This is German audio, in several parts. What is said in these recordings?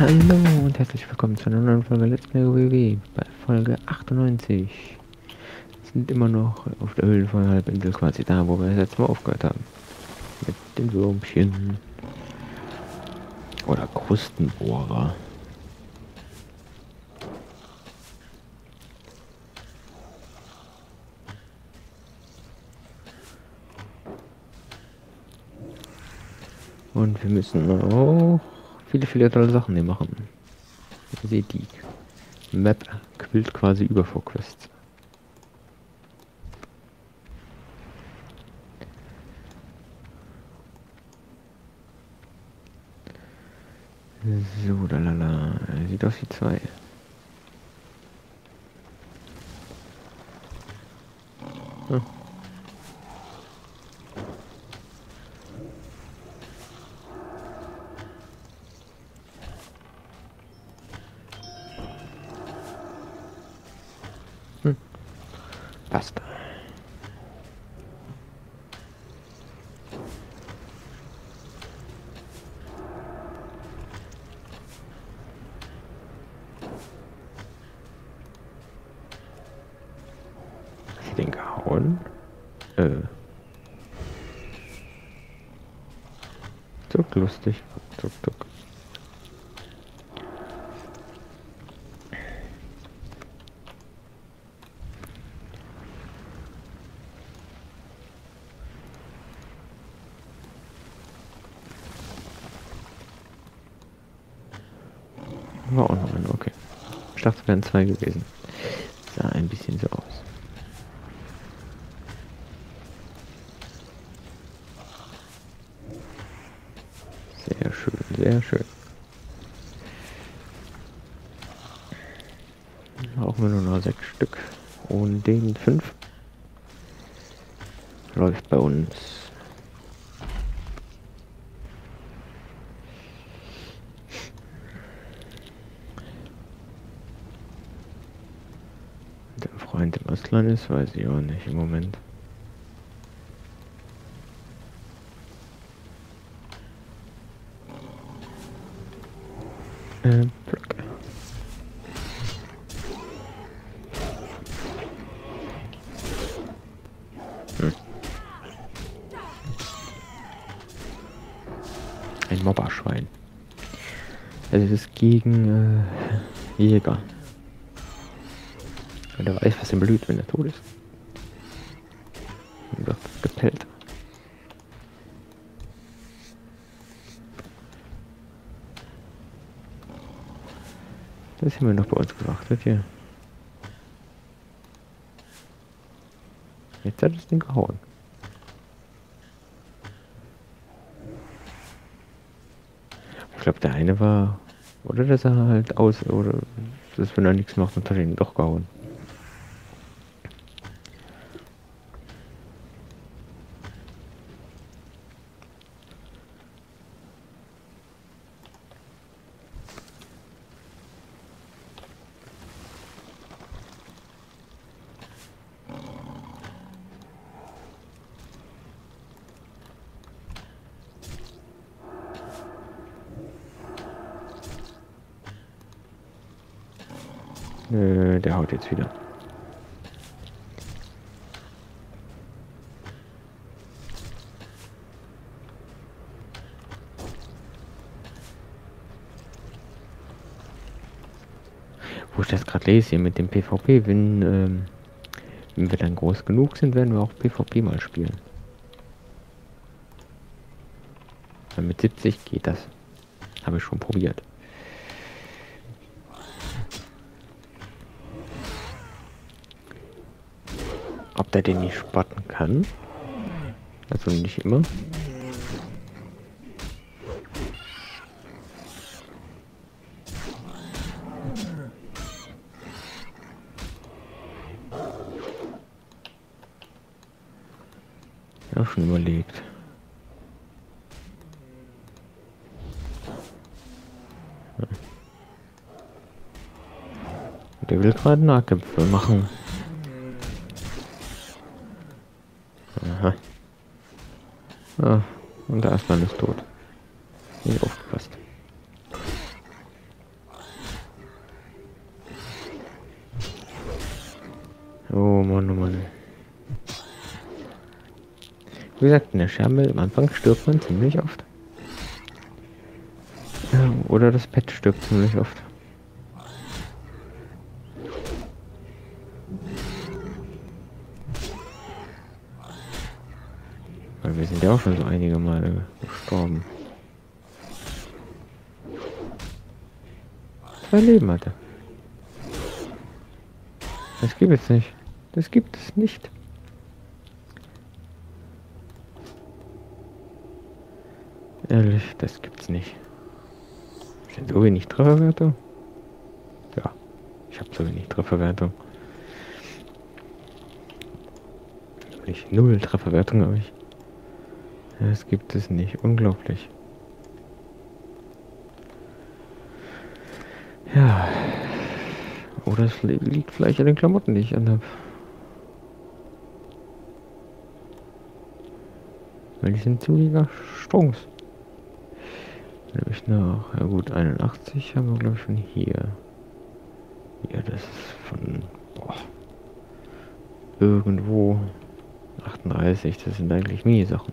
Hallo und herzlich willkommen zu einer neuen Folge Let's Play WoW. Bei Folge 98 sind immer noch auf der Höhle von Halbinsel, quasi da, wo wir das letzte Mal aufgehört haben. Mit den Würmchen. Oder Krustenbohrer. Und wir müssen auch viele tolle Sachen hier machen. Ihr seht die Map quillt quasi über vor Quests. So, lalala. Sieht aus wie zwei. Hm. Passt. Hast du den gehauen? Zuck, lustig. Zuck, zuck. War auch noch eine, okay. Ich dachte, es wären zwei gewesen. Sah ein bisschen so aus. Sehr schön, sehr schön. Auch nur noch 6 Stück. Und den 5 läuft bei uns. Der Freund im Ausland ist, weiß ich auch nicht im Moment. Block. Ein Mobberschwein. Also es ist gegen Jäger. Und der weiß, was ihm blüht, wenn er tot ist. Und wird gepellt. Das haben wir noch bei uns geachtet hier. Jetzt hat es den gehauen. Ich glaube, der eine war, oder dass er halt aus, oder dass wenn er nichts macht, dann hat er ihn doch gehauen. Der haut jetzt wieder. Wo ich das gerade lese hier mit dem PvP, wenn wir dann groß genug sind, werden wir auch PvP mal spielen. Weil mit 70 geht das. Habe ich schon probiert. Ob der den nicht spotten kann? Also nicht immer. Ja, schon überlegt. Ja. Der will gerade Nahkämpfe machen. Aha. Ah, und der Aslan ist tot. Nicht aufgepasst. Mann, oh Mann. Wie gesagt, in der Scherbe am Anfang stirbt man ziemlich oft. Ja, oder das Pet stirbt ziemlich oft. Weil wir sind ja auch schon so einige Male gestorben. 2 Leben hatte. Das gibt es nicht. Das gibt es nicht. Ehrlich, das gibt's nicht. Sind so wenig Trefferwertung? Ja, ich habe so wenig Trefferwertung. Nicht 0 Trefferwertung habe ich. Das gibt es nicht. Unglaublich. Ja. Oder es liegt vielleicht an den Klamotten, die ich anhabe. Weil die sind ziemlicher Strunks. Nämlich noch, ja gut, 81 haben wir glaube ich von hier. Ja, das ist von boah, irgendwo 38, das sind eigentlich Mini-Sachen.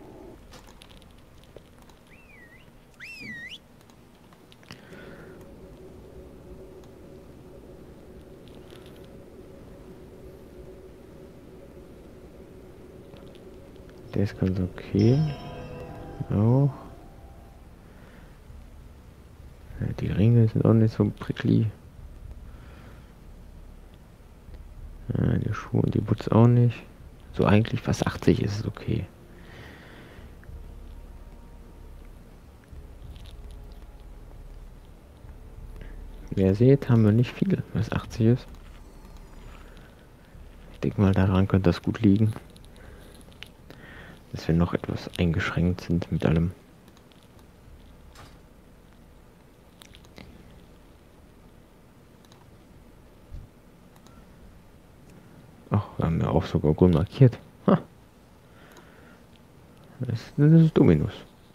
Der ist ganz okay. Auch. Ja, die Ringe sind auch nicht so prickly. Ja, die Schuhe und die Boots auch nicht. So eigentlich fast 80 ist es okay. Wie ihr seht, haben wir nicht viel, was 80 ist. Ich denke mal, daran könnte das gut liegen. Dass wir noch etwas eingeschränkt sind mit allem. Ach, wir haben ja auch sogar grün markiert. Ha. Das ist Dominus.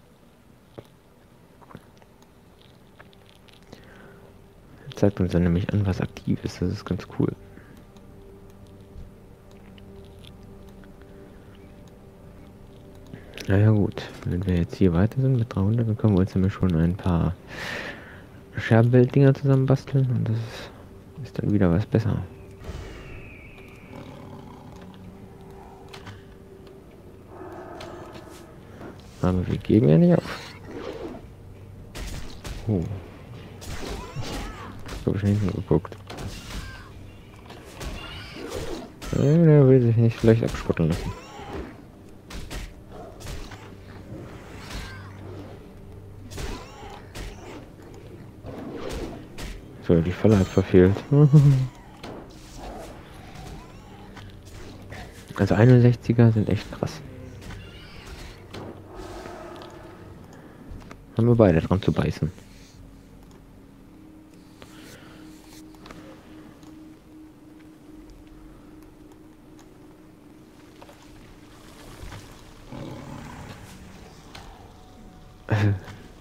Das zeigt uns dann nämlich an, was aktiv ist. Das ist ganz cool. Naja gut, wenn wir jetzt hier weiter sind mit 300, dann können wir uns nämlich schon ein paar Scherbenwelt-Dinger zusammen basteln und das ist dann wieder was besser. Aber wir geben ja nicht auf. Oh. Ich habe schon hinten geguckt. Der will sich nicht schlecht abspotten lassen. So, die Falle hat verfehlt. Also 61er sind echt krass. Haben wir beide dran zu beißen. Also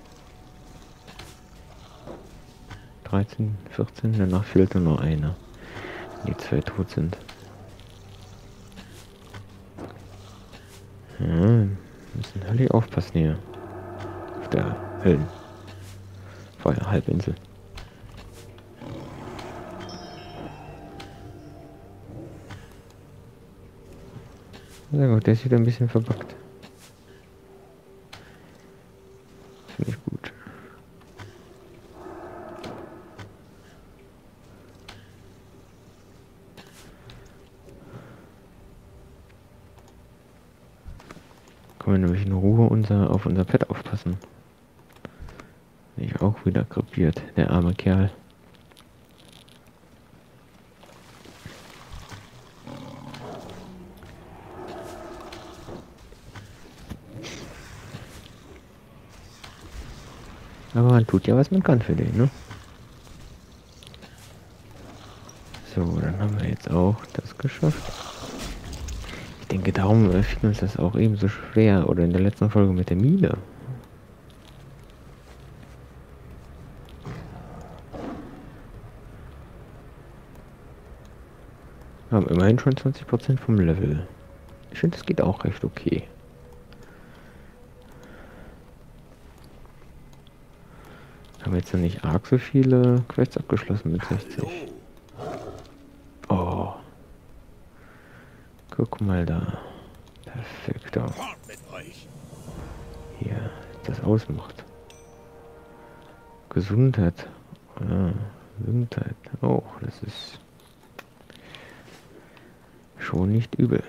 13, 14, danach fehlt nur noch einer. Die 2 tot sind. Ja, müssen höllisch aufpassen hier. Auf der Halbinsel. Sehr gut, der ist wieder ein bisschen verbuggt. Finde ich gut. Können wir nämlich in Ruhe auf unser Pet aufpassen. Ich auch wieder krepiert, der arme Kerl. Aber man tut ja, was man kann für den, ne? So, dann haben wir jetzt auch das geschafft. Ich denke, darum fiel uns das auch eben so schwer. Oder in der letzten Folge mit der Mine. Haben immerhin schon 20% vom Level. Ich finde, das geht auch recht okay. Haben jetzt noch nicht arg so viele Quests abgeschlossen mit 60. Oh. Guck mal da. Perfekt. Hier, das ausmacht. Gesundheit. Ah, Gesundheit. Oh, das ist schon nicht übel.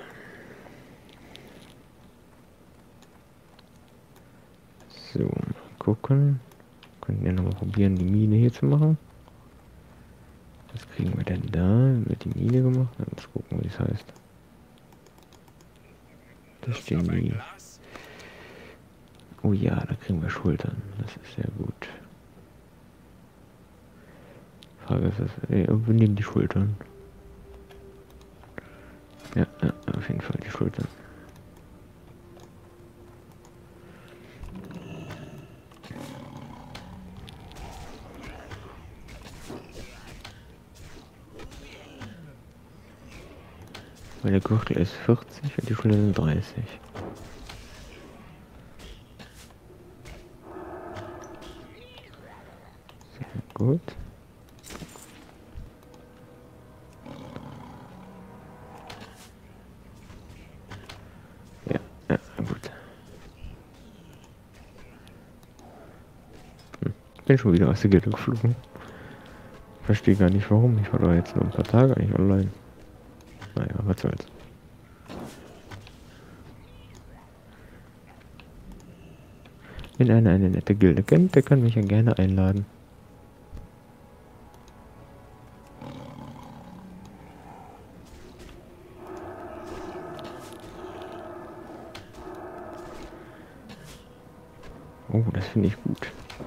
So, mal gucken. Könnten wir nochmal probieren, die Mine hier zu machen. Was kriegen wir denn da? Wird die Mine gemacht? Jetzt gucken, wie es heißt. Das ist die Mine. Oh ja, da kriegen wir Schultern. Das ist sehr gut. Frage ist, wir nehmen die Schultern. Ja, auf jeden Fall die Schultern. Weil der Gürtel ist 40 und die Schultern sind 30. Sehr gut. Ja, gut. Bin schon wieder aus der Gilde geflogen. Verstehe gar nicht warum. Ich war doch jetzt nur ein paar Tage eigentlich online. Naja, was soll's. Wenn einer eine nette Gilde kennt, der kann mich ja gerne einladen. Oh, das finde ich gut.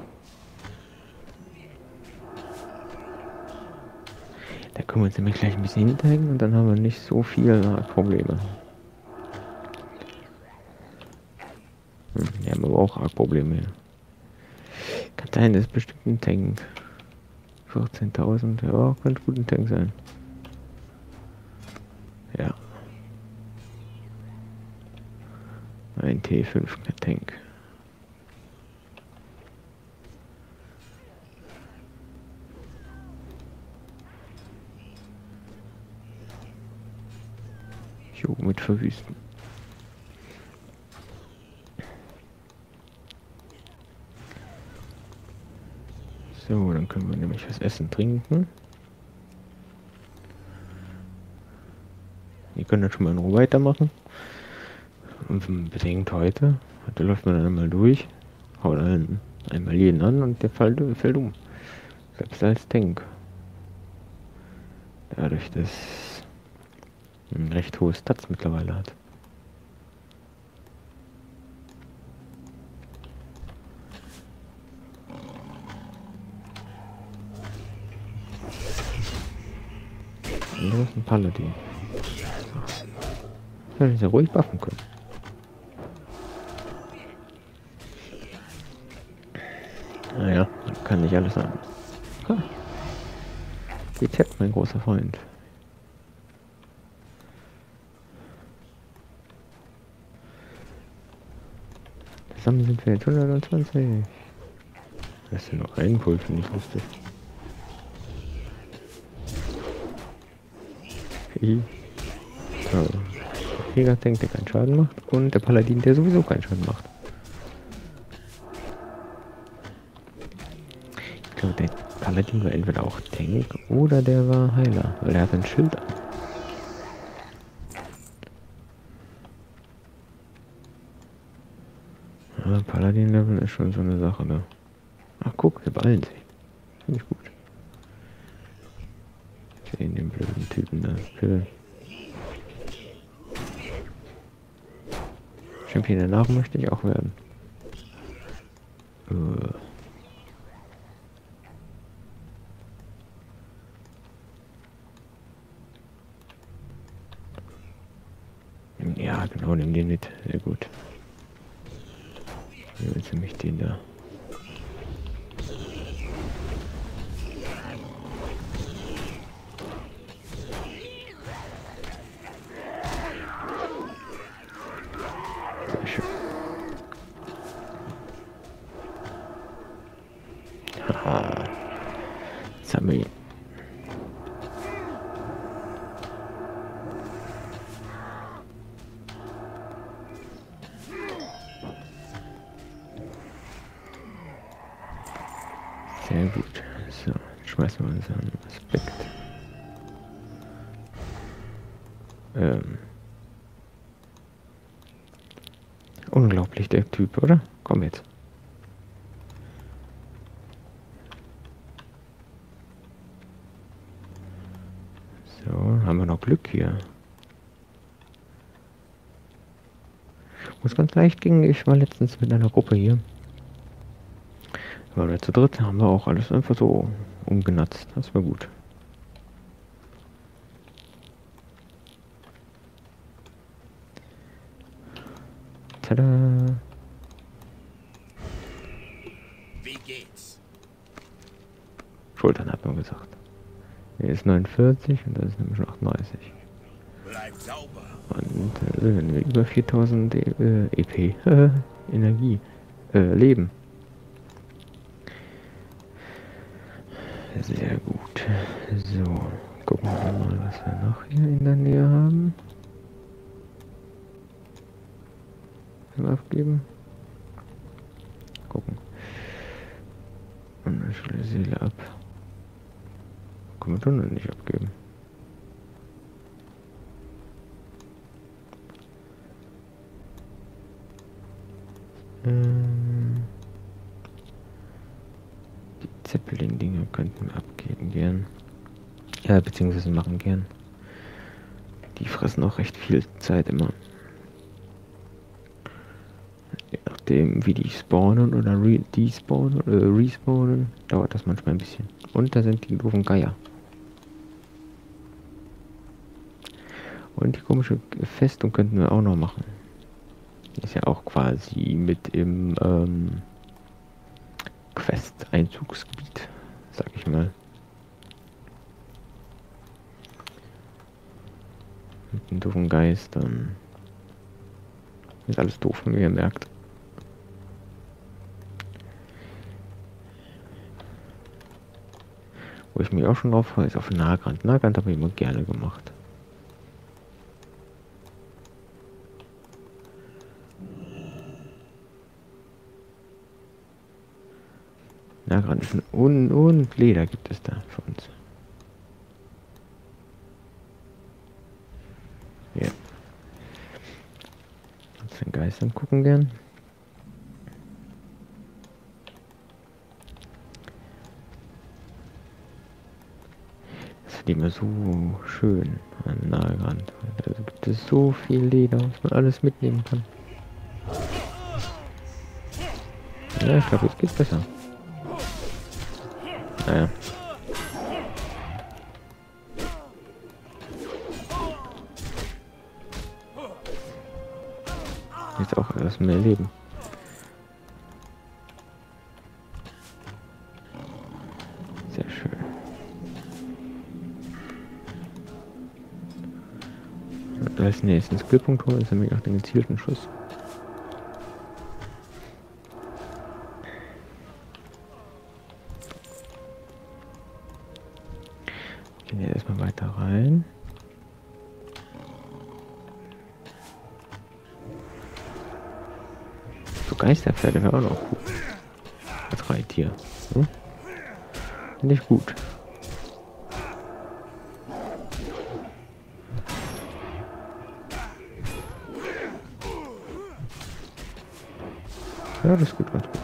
Da können wir uns nämlich gleich ein bisschen hinterhängen und dann haben wir nicht so viele Probleme. Wir haben aber auch arg Probleme hier. Kann sein, das ist bestimmt ein Tank. 14.000, ja, könnte gut ein Tank sein. Ja. Ein T5 Tank. Jo, mit verwüsten. So, dann können wir nämlich was essen, trinken. Wir können dann schon mal in Ruhe weitermachen. Und bedingt heute. Da läuft man dann einmal durch, haut einmal jeden an und der fällt um. Selbst als Tank. Dadurch, dass ein recht hohes Stats mittlerweile hat. Und das ist ein Paladin. Hätte sie ruhig buffen können. Naja, kann nicht alles haben. Ha. Rezept, mein großer Freund. Zusammen sind wir jetzt 120. Das ist ja noch ein Pult, finde ich lustig. So. Der Krieger denkt, der keinen Schaden macht. Und der Paladin, der sowieso keinen Schaden macht. Ich glaube, der Paladin war entweder auch Tank oder der war Heiler, weil der hat ein Schild an. Ja, Paladin-Level ist schon so eine Sache, ne? Ach guck, wir beeilen sich. Finde ich gut. Sehen den blöden Typen da. Killen. Champion danach möchte ich auch werden. Ja, genau, nimm den mit. Sehr gut. Wie willst du mich den da? Sehr gut. So, schmeißen wir unseren Aspekt. Unglaublich, der Typ, oder? Komm jetzt. So, haben wir noch Glück hier. Wo es ganz leicht ging, ich war letztens mit einer Gruppe hier. Waren wir zu dritt, haben wir auch alles einfach so umgenutzt. Das war gut. Tada! Wie geht's? Schultern hat man gesagt. Hier ist 49 und das ist nämlich schon 38. Bleib sauber. Und wenn wir über 4000 EP Energie Leben. Sehr gut. So, gucken wir mal, was wir noch hier in der Nähe haben. Mal abgeben. Gucken. Und dann stelle Seele ab. Können wir schon noch nicht abgeben. Die Zeppelin-Dinger könnten wir abgeben gern. Ja, beziehungsweise machen gern. Die fressen auch recht viel Zeit immer. Je nachdem, wie die spawnen oder despawnen oder respawnen, dauert das manchmal ein bisschen. Und da sind die doofen Geier. Und die komische Festung könnten wir auch noch machen. Ist ja auch quasi mit im Quest-Einzugsgebiet, sag ich mal. Mit den doofen Geistern. Ist alles doof, wie ihr merkt. Wo ich mich auch schon drauf freue, ist auf Nagrand. Nagrand habe ich immer gerne gemacht. Nagrand ist ein und Leder gibt es da für uns. Ja. Uns den Geistern gucken gern. Das ist immer so schön an Nagrand. Also gibt es so viel Leder, was man alles mitnehmen kann. Ja, ich glaube, jetzt geht's besser. Naja. Jetzt auch etwas mehr Leben. Sehr schön. Und als nächsten Skillpunkt holen ist nämlich auch den gezielten Schuss. Gehen wir erstmal weiter rein. So Geisterpferde wäre auch noch gut. Als Reittier. Hm? Finde ich gut. Ja, das ist gut, ganz gut.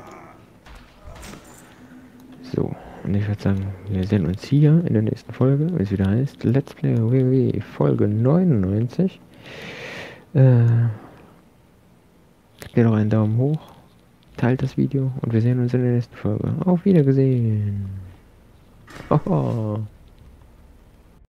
So, und ich würde sagen, wir sehen uns hier in der nächsten Folge, wenn es wieder heißt Let's Play WoW Folge 99. Gebt mir doch einen Daumen hoch, teilt das Video und wir sehen uns in der nächsten Folge. Auf Wiedersehen. Haha.